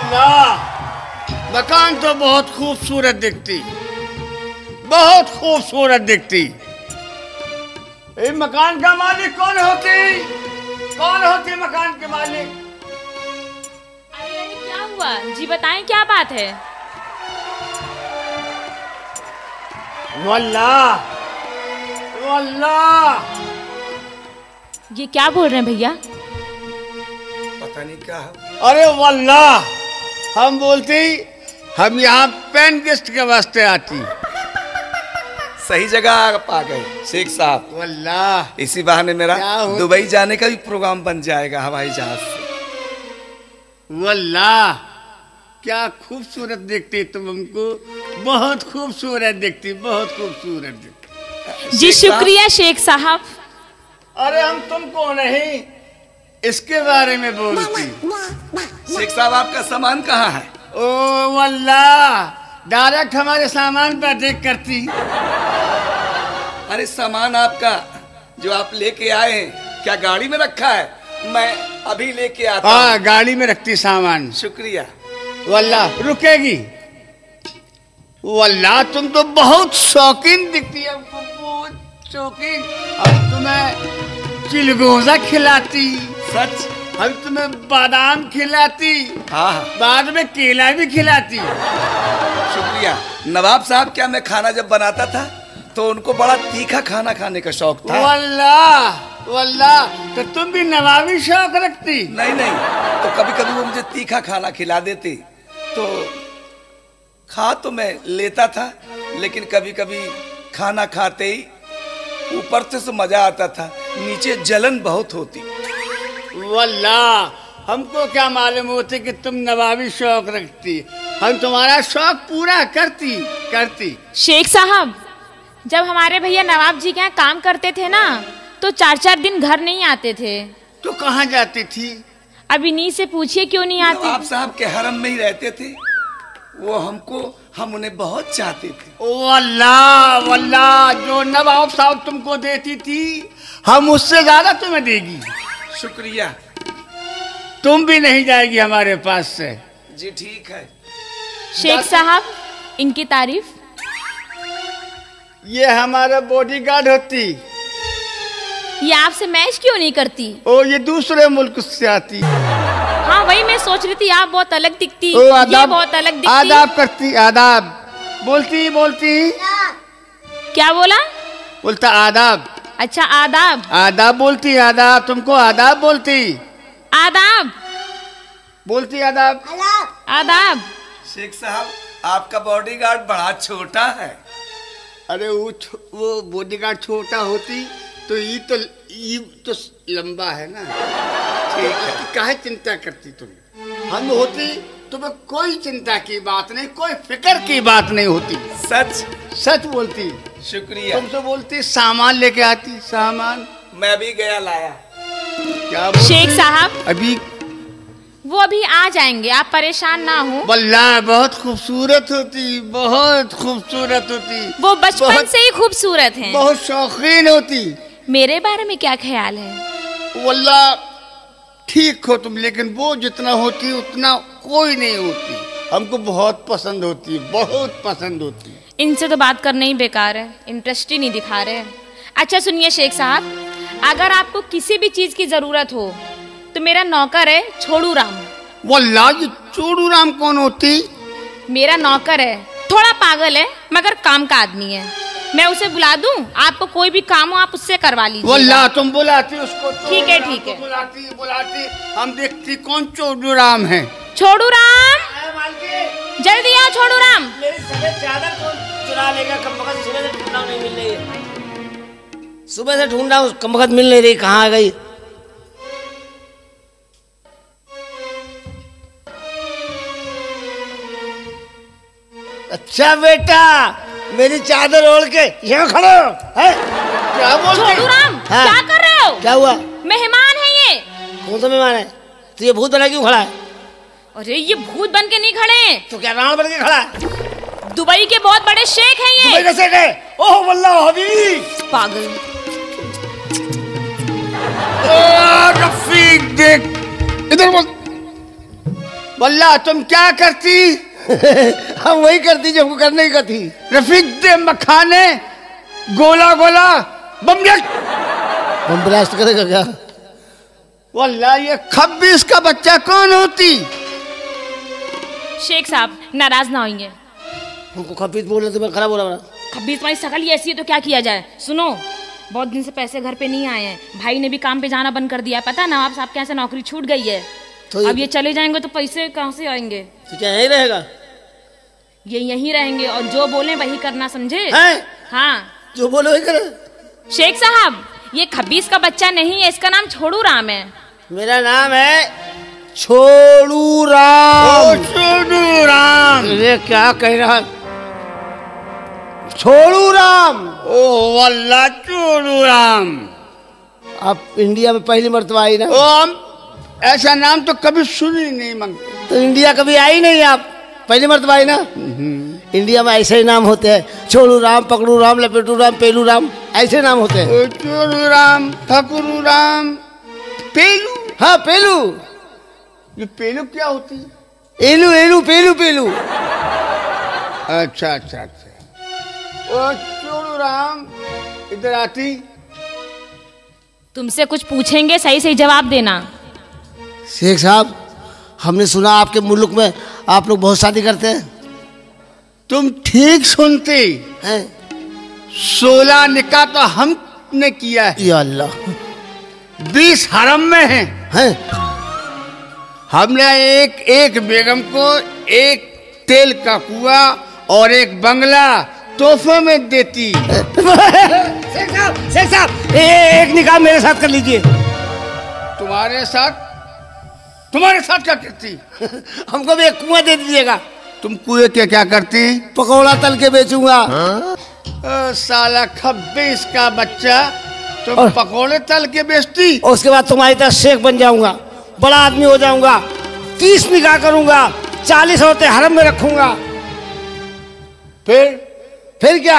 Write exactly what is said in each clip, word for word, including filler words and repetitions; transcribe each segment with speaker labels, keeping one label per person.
Speaker 1: वल्लाह मकान तो बहुत खूबसूरत दिखती, बहुत खूबसूरत दिखती। ये मकान का मालिक कौन होती? कौन होती मकान के मालिक?
Speaker 2: अरे अरे क्या हुआ जी, बताएं क्या बात है?
Speaker 1: वल्लाह वल्लाह
Speaker 2: ये क्या बोल रहे हैं भैया?
Speaker 3: पता नहीं क्या है।
Speaker 1: अरे वल्लाह हम बोलती हम यहाँ पेन गेस्ट के वास्ते आती।
Speaker 3: सही जगह आप आ गए शेख साहब।
Speaker 1: वल्लाह
Speaker 3: इसी बहाने मेरा दुबई जाने का भी प्रोग्राम बन जाएगा हवाई जहाज से।
Speaker 1: वल्लाह क्या खूबसूरत दिखती तुम हमको, बहुत खूबसूरत दिखती, बहुत खूबसूरत दिखती।
Speaker 2: जी शुक्रिया शेख साहब।
Speaker 1: अरे हम तुमको नहीं इसके बारे में बोलती।
Speaker 3: शेख साहब आपका सामान कहाँ है?
Speaker 1: ओ वल्लाह डायरेक्ट हमारे सामान पर देख करती।
Speaker 3: अरे सामान आपका जो आप लेके आए हैं क्या गाड़ी में रखा है? मैं अभी लेके आता हूँ।
Speaker 1: हाँ गाड़ी में रखती सामान।
Speaker 3: शुक्रिया।
Speaker 1: वल्लाह रुकेगी। वल्लाह तुम तो बहुत शौकीन दिखती है, बहुत शौकीन। अब तुम्हें चिलगोजा खिलाती,
Speaker 3: सच?
Speaker 1: हम तुम्हें बादाम खिलाती,
Speaker 3: हाँ हाँ
Speaker 1: बाद में केला भी खिलाती।
Speaker 3: शुक्रिया। नवाब साहब क्या मैं खाना जब बनाता था तो उनको बड़ा तीखा खाना खाने का शौक था।
Speaker 1: वल्लाह वल्लाह तो तुम भी नवाबी शौक रखती?
Speaker 3: नहीं नहीं, तो कभी कभी वो मुझे तीखा खाना खिला देते तो खा तो मैं लेता था, लेकिन कभी कभी खाना खाते ही ऊपर से तो मजा आता था, नीचे जलन बहुत होती।
Speaker 1: वल्लाह हमको क्या मालूम होती कि तुम नवाबी शौक रखती, हम तुम्हारा शौक पूरा करती करती।
Speaker 2: शेख साहब जब हमारे भैया नवाब जी के यहाँ काम करते थे ना तो चार चार दिन घर नहीं आते थे।
Speaker 1: तो कहाँ जाती थी?
Speaker 2: अब इन्हीं से पूछिए क्यों नहीं आते।
Speaker 3: नवाब साहब के हरम में ही रहते थे, वो हमको हम उन्हें बहुत चाहते थे।
Speaker 1: वल्लाह वल्लाह जो नवाब साहब तुमको देती थी हम उससे ज्यादा तुम्हें देगी।
Speaker 3: शुक्रिया।
Speaker 1: तुम भी नहीं जाएगी हमारे पास से।
Speaker 3: जी ठीक है।
Speaker 2: शेख साहब इनकी तारीफ।
Speaker 1: ये हमारा बॉडीगार्ड होती।
Speaker 2: ये आपसे मैच क्यों नहीं करती?
Speaker 1: ओ ये दूसरे मुल्क से आती।
Speaker 2: हाँ वही मैं सोच रही थी, आप बहुत अलग दिखती,
Speaker 1: ओ,
Speaker 2: ये बहुत अलग दिखती।
Speaker 1: आदाब करती, आदाब बोलती बोलती।
Speaker 2: क्या बोला?
Speaker 1: बोलता आदाब।
Speaker 2: अच्छा आदाब।
Speaker 1: आदाब बोलती, आदाब तुमको आदाब बोलती।
Speaker 2: आदाब
Speaker 1: बोलती आदाब
Speaker 2: आदाब।
Speaker 3: शेख साहब आपका बॉडीगार्ड बड़ा छोटा है।
Speaker 1: अरे वो वो बॉडीगार्ड छोटा होती तो ये तो ये तो लंबा है ना। ठीक है, काहे चिंता करती तुम? हम होती तुम्हें कोई चिंता की बात नहीं, कोई फिक्र की बात नहीं होती।
Speaker 3: सच?
Speaker 1: सच बोलती।
Speaker 3: शुक्रिया।
Speaker 1: तुमसे बोलती सामान लेके आती, सामान
Speaker 3: मैं अभी गया लाया।
Speaker 1: क्या बोलती?
Speaker 2: शेख साहब
Speaker 1: अभी
Speaker 2: वो अभी आ जाएंगे, आप परेशान ना हो।
Speaker 1: वल्लाह बहुत खूबसूरत होती, बहुत खूबसूरत होती।
Speaker 2: वो बचपन से ही खूबसूरत हैं।
Speaker 1: बहुत शौकीन होती।
Speaker 2: मेरे बारे में क्या ख्याल है?
Speaker 1: वल्लाह ठीक हो तुम, लेकिन वो जितना होती उतना कोई नहीं होती। हमको बहुत पसंद होती, बहुत पसंद होती।
Speaker 2: इनसे तो बात करना ही बेकार है, इंटरेस्ट ही नहीं दिखा रहे। अच्छा सुनिए शेख साहब, अगर आपको किसी भी चीज की जरूरत हो तो मेरा नौकर है छोड़ू राम।
Speaker 1: वल्लाह ये छोड़ू राम कौन होती?
Speaker 2: मेरा नौकर है, थोड़ा पागल है मगर काम का आदमी है। मैं उसे बुला दूं? आपको कोई भी काम हो आप उससे करवा लीजिए।
Speaker 1: वल्लाह तुम बुलाती उसको?
Speaker 2: ठीक है ठीक है।
Speaker 1: बुलाती बुलाती हम देखती कौन छोड़ू राम है।
Speaker 2: छोड़ू राम जल्दी आओ। छोड़ू राम
Speaker 4: मेरी सफेद चादर कौन चुरा लेगा? कमबख्त सुबह से ढूंढ रहा हूं, नहीं मिल रही है। सुबह से ढूंढ रहा हूँ, कमबख्त मिल नहीं रही, कहाँ आ गई? अच्छा बेटा मेरी चादर ओढ़ के यहाँ खड़े हो है?
Speaker 1: क्या बोल रहे?
Speaker 2: छोड़ू राम
Speaker 4: हाँ।
Speaker 2: क्या कर रहे हो?
Speaker 4: क्या हुआ?
Speaker 2: मेहमान है ये।
Speaker 4: कौन सा मेहमान है? तो ये भूत बना क्यों खड़ा है?
Speaker 2: अरे ये भूत बन के नहीं खड़े हैं,
Speaker 4: तो क्या रावण बन के खड़ा है?
Speaker 2: दुबई के बहुत बड़े शेख हैं ये।
Speaker 4: दुबई का शेख है? ओह वल्लाह हबीब।
Speaker 2: पागल।
Speaker 1: रफीक देख इधर बोल। वल्ला तुम क्या करती?
Speaker 5: हम वही करती जो हमको करने का थी।
Speaker 1: रफीक दे मखाने गोला गोला बम
Speaker 5: बम ब्लास्ट करेगा क्या?
Speaker 1: वल्ला ये खब्बीस का बच्चा कौन होती?
Speaker 2: शेख साहब नाराज ना होइए।
Speaker 5: हमको खब्बीस बोल रहे तुम्हें खराब बोला बड़ा।
Speaker 2: खब्बीस तुम्हारी शकल ही ऐसी है तो क्या किया जाए। सुनो, बहुत दिन से पैसे घर पे नहीं आए हैं, भाई ने भी काम पे जाना बंद कर दिया है, पता है नवाब साहब के यहाँ से नौकरी छूट गई है। तो अब ये चले जाएंगे तो पैसे कहाँ से आएंगे?
Speaker 5: तो क्या यही रहेगा?
Speaker 2: ये यहीं रहेंगे और जो बोले वही करना, समझे?
Speaker 5: है?
Speaker 2: हाँ,
Speaker 5: जो बोले वही करे।
Speaker 2: शेख साहब ये खब्बीस का बच्चा नहीं है, इसका नाम छोड़ू राम है।
Speaker 5: मेरा नाम है छोड़ू राम।
Speaker 1: ओ छोड़ू राम।
Speaker 5: ये क्या कह रहा? छोड़ू राम।
Speaker 1: ओ वल्ला छोड़ू राम।
Speaker 5: आप इंडिया में पहली मर्तबा आई ना?
Speaker 1: ओ हम ऐसा नाम तो कभी सुनी नहीं मंगते।
Speaker 5: तो इंडिया कभी आई नहीं, आप पहली मर्तबा आई ना? इंडिया में ऐसे ही नाम होते हैं, छोड़ू राम, पकड़ू राम, लपेटू राम, पेलू राम, ऐसे नाम होते हैं।
Speaker 1: ओ छोड़ू राम, ठकुरू राम, पेलू।
Speaker 5: हाँ पेलू।
Speaker 1: ये पेलू क्या होती?
Speaker 5: एलू एलू पेलू पेलू।
Speaker 1: अच्छा अच्छा अच्छा। ओ छोड़ू राम इधर आती।
Speaker 2: तुमसे कुछ पूछेंगे, सही सही जवाब देना।
Speaker 5: शेख साहब हमने सुना आपके मुल्क में आप लोग बहुत शादी करते हैं।
Speaker 1: तुम ठीक सुनते
Speaker 5: हैं?
Speaker 1: सोलह निकाह तो हमने किया है।
Speaker 5: या अल्लाह।
Speaker 1: बीस हरम में है।
Speaker 5: हैं?
Speaker 1: हमने एक एक बेगम को एक तेल का कुआ और एक बंगला तोहफे में देती।
Speaker 5: शेख साहब शेख साहब एक निकाह मेरे साथ कर लीजिए।
Speaker 1: तुम्हारे साथ? तुम्हारे साथ क्या करती?
Speaker 5: हमको भी एक कुआं दे दीजिएगा।
Speaker 1: तुम कुएं के क्या करती?
Speaker 5: पकौड़ा तल के बेचूंगा।
Speaker 1: ओ, साला खब्बीस का बच्चा, तुम पकौड़े तल के बेचती?
Speaker 5: और उसके बाद तुम्हारी तरह शेख बन जाऊंगा, बड़ा आदमी हो जाऊंगा, तीस निकाह करूंगा, चालीस औरतें हरम में रखूंगा।
Speaker 1: फिर
Speaker 5: फिर क्या?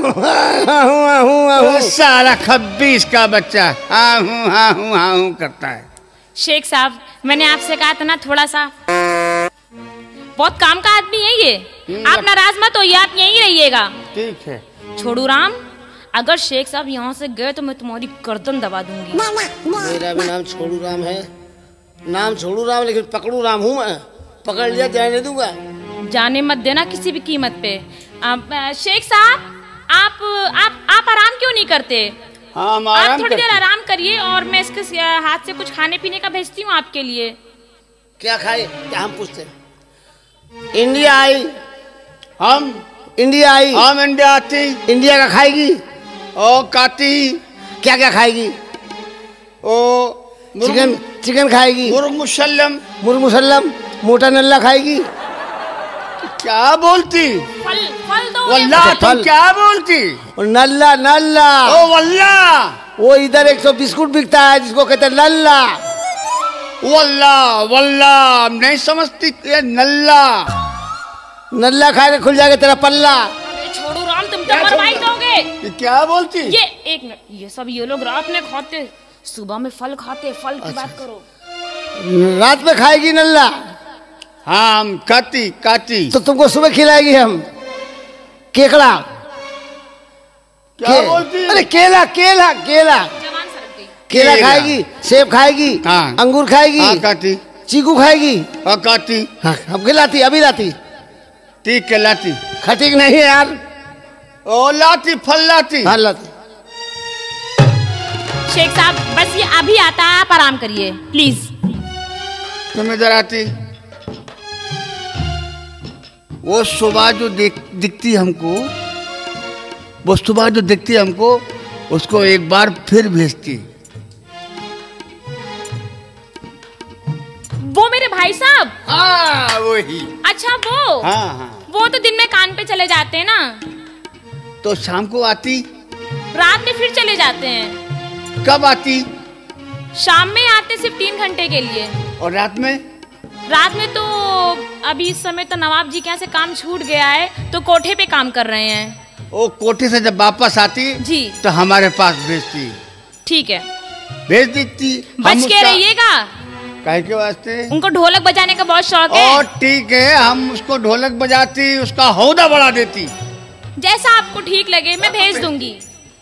Speaker 1: ओ, साला खब्बीस का बच्चा हाँ हूँ हाँ हूँ हाँ हूँ करता है।
Speaker 2: शेख साहब मैंने आपसे कहा था ना, थोड़ा सा बहुत काम का आदमी है ये, आप नाराज मत होइए, आप यहीं रहिएगा।
Speaker 1: ठीक है।
Speaker 2: छोड़ू राम, अगर शेख साहब यहाँ से गए तो मैं तुम्हारी गर्दन दबा दूंगी।
Speaker 5: मेरा भी नाम छोड़ू राम है, नाम छोड़ू राम, लेकिन पकड़ू राम हूँ मैं। पकड़ लिया जाने दूंगा।
Speaker 2: जाने मत देना किसी भी कीमत पे। आप शेख साहब आप आप आप आराम क्यों नहीं करते?
Speaker 1: हाँ हम
Speaker 2: आप
Speaker 1: आराम
Speaker 2: थोड़ी देर
Speaker 1: करते।
Speaker 2: आराम करिए और मैं इसके हाथ से कुछ खाने पीने का भेजती हूँ आपके लिए।
Speaker 5: क्या खाए? क्या हम पूछते हैं? इंडिया आई,
Speaker 1: हम
Speaker 5: इंडिया आई,
Speaker 1: हम इंडिया आती।
Speaker 5: इंडिया का खाएगी?
Speaker 1: ओ काती।
Speaker 5: क्या क्या खाएगी?
Speaker 1: ओ
Speaker 5: चिकन चिकन खाएगी?
Speaker 1: मुर्ग मुसल्लम।
Speaker 5: मुर्ग मुसल्लम, मोटा नल्ला खाएगी?
Speaker 1: क्या बोलती?
Speaker 2: फल फल दो।
Speaker 1: वल्ला
Speaker 5: अच्छा,
Speaker 1: तुम
Speaker 5: फल।
Speaker 1: क्या बोलती?
Speaker 5: और नल्ला नल्ला,
Speaker 1: ओ वल्ला
Speaker 5: वो इधर एक सौ बिस्कुट बिकता है जिसको कहते हैं लल्ला।
Speaker 1: वल्ला वल्ला नहीं समझती ये नल्ला।
Speaker 5: नल्ला खा के खुल जाएगा तेरा पल्ला।
Speaker 2: अरे छोड़ू राम, तुम तो मरवाई दोगे।
Speaker 1: ये क्या बोलती?
Speaker 2: ये एक मिनट, ये सब ये लोग रात में खाते, सुबह में फल खाते, फल की बात करो।
Speaker 5: रात में खाएगी नल्ला?
Speaker 1: हाँ हम काती काती।
Speaker 5: तो तुमको सुबह खिलाएगी हम केकड़ा।
Speaker 1: क्या
Speaker 5: के-
Speaker 1: बोलती?
Speaker 5: अरे केला केला केला
Speaker 2: जवान सरक गई।
Speaker 5: केला
Speaker 1: केला।
Speaker 5: खाएगी, सेब खाएगी,
Speaker 1: हाँ।
Speaker 5: अंगूर खाएगी,
Speaker 1: हाँ काती।
Speaker 5: चीकू खाएगी।
Speaker 1: हाँ काती।
Speaker 5: हाँ, अब खिलाती, अभी लाती।
Speaker 1: ठीक के लाती।
Speaker 5: खटीक नहीं है यार।
Speaker 1: ओ लाती फल लाती।
Speaker 5: हाँ लाती।
Speaker 2: शेख साहब बस ये अभी आता है, आप आराम करिए प्लीज।
Speaker 1: तुम इधर आती। वो सुबह जो देख दिखती हमको, वो सुबह जो दिखती हमको, उसको एक बार फिर भेजती।
Speaker 2: वो मेरे भाई साहब?
Speaker 1: हाँ वही।
Speaker 2: अच्छा वो
Speaker 1: हाँ हाँ।
Speaker 2: वो तो दिन में कान पे चले जाते हैं ना,
Speaker 1: तो शाम को आती?
Speaker 2: रात में फिर चले जाते हैं।
Speaker 1: कब आती?
Speaker 2: शाम में आते सिर्फ तीन घंटे के लिए।
Speaker 1: और रात में?
Speaker 2: रात में तो अभी इस समय तो नवाब जी के यहाँ से काम छूट गया है, तो कोठे पे काम कर रहे हैं।
Speaker 1: वो कोठे से जब वापस आती
Speaker 2: जी
Speaker 1: तो हमारे पास भेजती।
Speaker 2: ठीक है,
Speaker 1: भेज देती।
Speaker 2: बच के रहिएगा।
Speaker 1: काहे के वास्ते?
Speaker 2: उनको ढोलक बजाने का बहुत शौक है।
Speaker 1: और ठीक है, हम उसको ढोलक बजाती, उसका हौदा बढ़ा देती।
Speaker 2: जैसा आपको ठीक लगे मैं भेज दूंगी।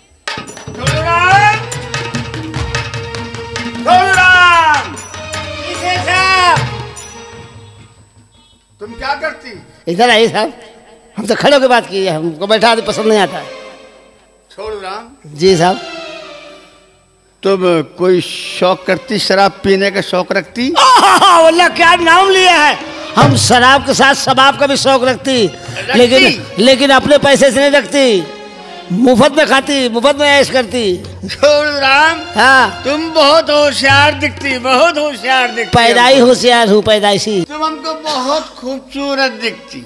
Speaker 1: तुम क्या करती?
Speaker 5: इधर आइए साहब, हम तो खड़े होकर बात की है, हमको बैठा तो पसंद नहीं आता।
Speaker 1: छोड़ू राम
Speaker 5: जी साहब।
Speaker 1: तुम कोई शौक करती, शराब पीने का शौक रखती?
Speaker 5: अल्लाह क्या नाम लिया है। हम शराब के साथ शबाब का भी शौक रखती, रखती? लेकिन लेकिन अपने पैसे से नहीं रखती, मुफ्त में खाती, मुफ्त में ऐश करती।
Speaker 1: छोड़ू राम।
Speaker 5: हाँ
Speaker 1: तुम बहुत होशियार दिखती, बहुत होशियार दिखती।
Speaker 5: पैदाई होशियार हूँ, पैदाइशी।
Speaker 1: तुम हमको बहुत खूबसूरत दिखती,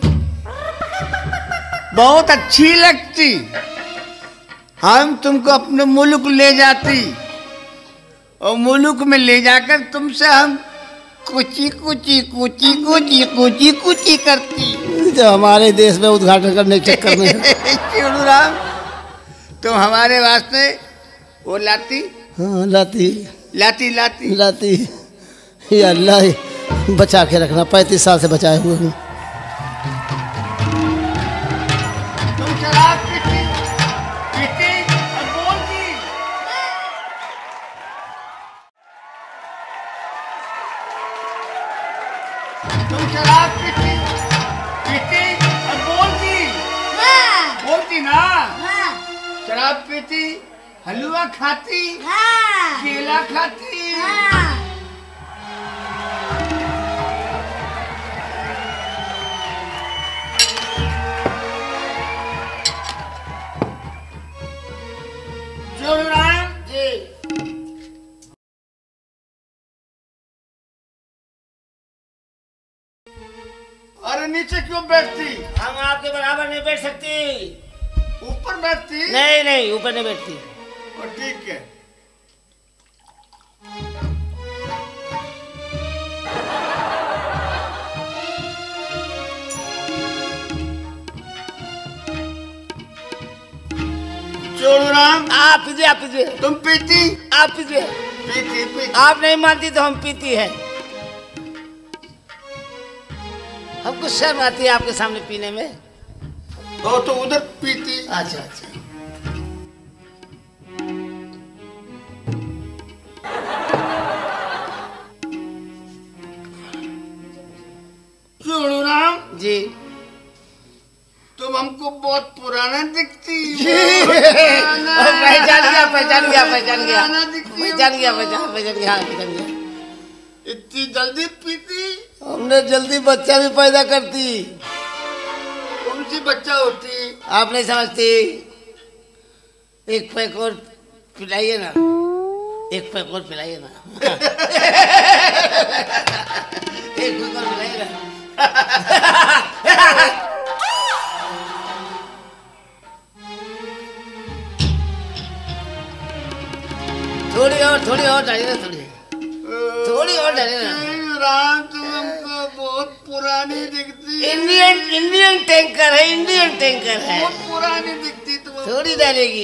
Speaker 1: बहुत अच्छी लगती। हम तुमको अपने मुल्क ले जाती और मुल्क में ले जाकर तुमसे हम कुची कुची कुची कुची कुची कुची करती।
Speaker 5: जो हमारे देश में उद्घाटन करने के चक्कर में।
Speaker 1: छोड़ू राम, तुम हमारे वास्ते वो लाती?
Speaker 5: हाँ लाती
Speaker 1: लाती लाती
Speaker 5: लाती। ये अल्लाह बचा के रखना, पैंतीस साल से बचाए हुए हूँ।
Speaker 1: तुम शराब पीती पीती और बोलती। तुम शराब पीती पीती और बोलती। बोलती ना? शराब पीती, हलवा खाती, केला खाती। जी। अरे नीचे क्यों बैठती?
Speaker 5: हम आपके बराबर नहीं बैठ सकती।
Speaker 1: ऊपर बैठती?
Speaker 5: नहीं नहीं, ऊपर नहीं बैठती।
Speaker 1: और ठीक है। छोड़ू राम।
Speaker 5: आप पीजिए, आप पीजिए।
Speaker 1: तुम पीती?
Speaker 5: आप पीजिए।
Speaker 1: पीती पीती।
Speaker 5: आप नहीं मानती तो हम पीती है। हमको शर्म आती है आपके सामने पीने में।
Speaker 1: ओ तो उधर पीती।
Speaker 5: अच्छा अच्छा।
Speaker 1: छोड़ू राम
Speaker 5: जी।
Speaker 1: तुम हमको बहुत पुराना दिखती।
Speaker 5: पहचान गया पहचान गया पहचान गया
Speaker 1: पुराना दिखती।
Speaker 5: पहचान गया पहचान पहचान गया पहचान गया।
Speaker 1: इतनी जल्दी पीती?
Speaker 5: हमने जल्दी बच्चा भी पैदा करती।
Speaker 1: कौन सी बच्चा होती?
Speaker 5: आप नहीं समझती। एक पैक और पिलाइए ना, एक पैक और पिलाइए ना। एक पैक और पिलाइए ना। थोड़ी और थोड़ी और डालिए ना, थोड़ी थोड़ी और डालिए ना।
Speaker 1: राम तुम हमको बहुत पुरानी दिखती।
Speaker 5: इंडियन इंडियन टैंकर है, इंडियन टैंकर है।
Speaker 1: बहुत पुरानी दिखती तुम।
Speaker 5: थोड़ी डालेगी।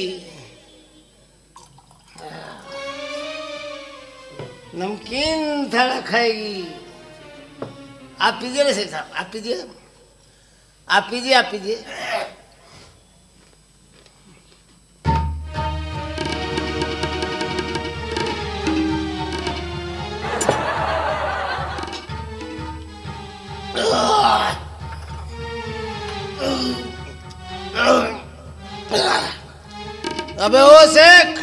Speaker 5: नमकीन थोड़ा खाएगी। आप पीजिए ना शेख साहब, आप पीजिए, आप पीजिए, आप पीजिए। अबे ओ शेख,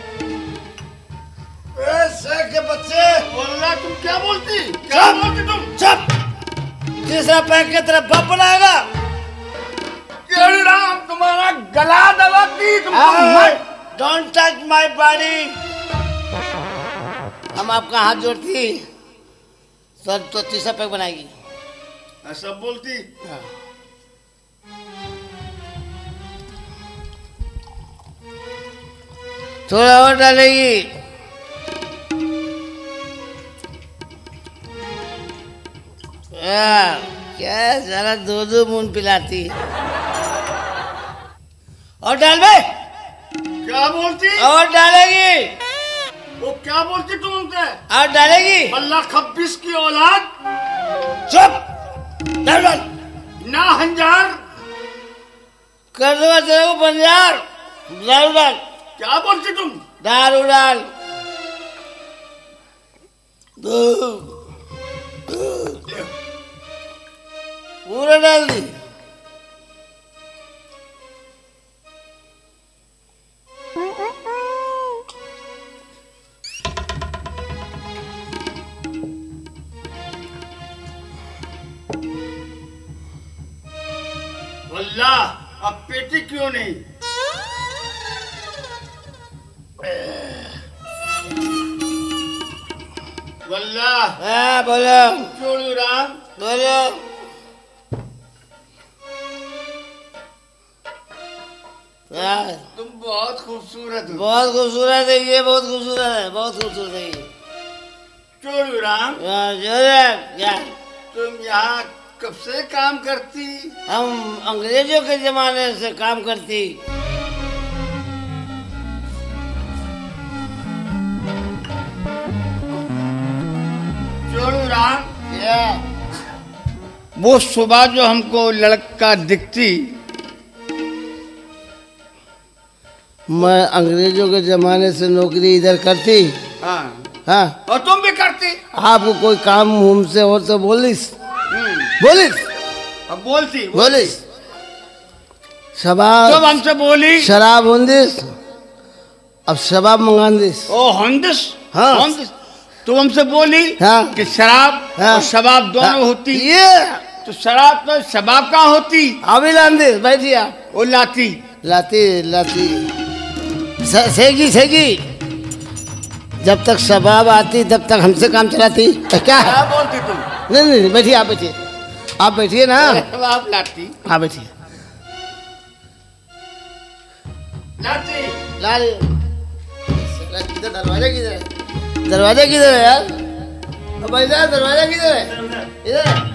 Speaker 5: शेख के बच्चे,
Speaker 1: बोल रहा तुम क्या बोलती? क्या बोलती तुम?
Speaker 5: चुप। तीसरा पैक की तरफ बप बनाएगा।
Speaker 1: केड़ी राम तुम्हारा गला दबाती तुमको।
Speaker 5: Don't touch my body. हम आपका हाथ जोड़ती सर तो तीसरा पैक बनाएगी।
Speaker 1: ऐसा बोलती?
Speaker 5: हाँ। थोड़ा और डालेगी। क्या जरा दो दो मून पिलाती। और डाल बे।
Speaker 1: क्या बोलती?
Speaker 5: और डालेगी।
Speaker 1: वो क्या बोलती तुम उनसे?
Speaker 4: आठ डालेगी?
Speaker 1: अल्लाह खब्बीस की औलाद।
Speaker 4: चुप। डाल डाल।
Speaker 1: ना हंजार।
Speaker 4: कर दूंगा तेरे को बंजार। दारू डाल।
Speaker 1: क्या बोलती तुम?
Speaker 4: दारू डाल। पूरा डाल दी।
Speaker 1: अल्लाह अब पेटी क्यों नहीं? वल्लाह।
Speaker 4: हाँ बोलो।
Speaker 1: जोड़ू राम।
Speaker 4: बोलो।
Speaker 1: तुम बहुत खूबसूरत हो।
Speaker 4: बहुत खूबसूरत है ये, बहुत खूबसूरत है, बहुत खूबसूरत है ये।
Speaker 1: जोड़ू राम।
Speaker 4: क्या?
Speaker 1: तुम यहाँ कब से काम करती?
Speaker 4: हम अंग्रेजों के जमाने से काम करती।
Speaker 1: जोड़ू राम। क्या? वो सुबह जो हमको लड़का दिखती,
Speaker 5: मैं अंग्रेजों के जमाने से नौकरी इधर करती।
Speaker 1: हाँ
Speaker 5: हाँ,
Speaker 1: और तुम भी करती।
Speaker 5: आपको कोई काम हमसे और तो बोलिस बोलिस
Speaker 1: अब बोलती
Speaker 5: बोलिस शबाब
Speaker 1: जब हमसे बोली
Speaker 5: शराब होंदिस, अब शबाब मंगांदिस।
Speaker 1: ओ होंदिस।
Speaker 5: हाँ।
Speaker 1: होंदिस। तो हमसे बोली
Speaker 5: हाँ।
Speaker 1: कि शराब
Speaker 5: हाँ।
Speaker 1: और शबाब दोनों
Speaker 5: हाँ।
Speaker 1: होती।
Speaker 5: ये
Speaker 1: तो शराब तो शबाब कहाँ होती?
Speaker 5: अभी लांदिस। बैठिए आप।
Speaker 1: वो लाती।
Speaker 5: लाती लाती से- सेगी सेगी जब तक शबाब आती तब तक हमसे काम चलाती। तो क्या है?
Speaker 1: क्या बोलती तुम?
Speaker 5: नहीं नहीं नहीं, बैठिए आप, बैठिए आप, बैठिए ना।
Speaker 1: शबाब लाती।
Speaker 5: हाँ बैठिए।
Speaker 1: लाती।
Speaker 5: ला रही हो। किधर दरवाजा किधर है? दरवाजा किधर है यार? अब भाई साहब दरवाजा किधर है? इधर है।